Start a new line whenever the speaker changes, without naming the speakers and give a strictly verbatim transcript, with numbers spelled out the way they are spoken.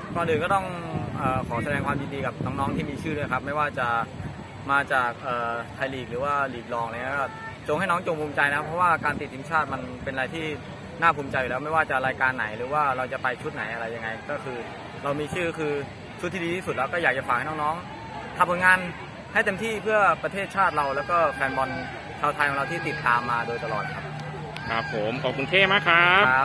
ก่อนอื่นก็ต้องเอ่อขอแสดงความยินดีกับน้องๆที่มีชื่อด้วยครับไม่ว่าจะมาจากเอ่อไทยลีกหรือว่าลีกรองอะไรเงี้ยก็จงให้น้องจงภูมิใจนะเพราะว่าการติดทีมชาติมันเป็นอะไรที่น่าภูมิใจอยู่แล้วไม่ว่าจะรายการไหนหรือว่าเราจะไปชุดไหนอะไรยังไงก็คือเรามีชื่อคือชุดที่ดีที่สุดแล้วก็อยากจะฝากให้น้องๆทำผลงานให้เต็มที่เพื่อประเทศชาติเราแล้วก็แฟนบอลชาวไทยของเราที่ติดตามมาโดยตลอดครับ
ครับผมขอบคุณเท่มากครับ